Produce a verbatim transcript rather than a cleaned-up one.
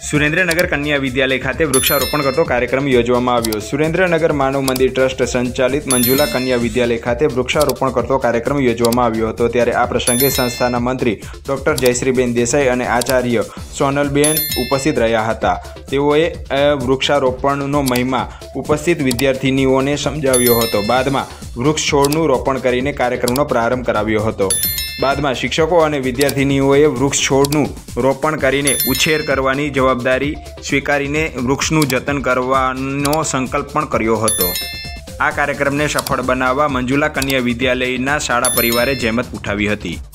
સુરેન્દ્રનગર કન્યા વિદ્યાલય ખાતે વૃક્ષારોપણ કરતો કાર્યક્રમ યોજવામાં આવ્યો। સુરેન્દ્રનગર માનવ મંદિર ટ્રસ્ટ સંચાલિત મંજુલા કન્યા વિદ્યાલય ખાતે વૃક્ષારોપણ કરતો કાર્યક્રમ યોજવામાં આવ્યો હતો। ત્યારે આ પ્રસંગે સંસ્થાના મંત્રી ડોક્ટર જયશ્રીબેન દેસાઈ અને આચાર્ય સોનલબેન ઉપસ્થિત રહ્યા હતા। તેઓએ વૃક્ષારોપણનો મહિમા ઉપસ્થિત વિદ્યાર્થીનીઓને સમજાવ્યો હતો। બાદમાં વૃક્ષ છોડનું રોપણ કરીને કાર્યક્રમનો પ્રારંભ કરાવ્યો હતો। બાદમાં શિક્ષકો અને વિદ્યાર્થીનીઓએ વૃક્ષ છોડનું રોપણ કરીને ઉછેર કરવાની જવાબદારી સ્વીકારીને વૃક્ષનું જતન કરવાનો સંકલ્પ પણ કર્યો હતો। આ કાર્યક્રમને સફળ બનાવવા મંજુલા કન્યા વિદ્યાલયના શાળા પરિવારે જહેમત ઉઠાવી હતી।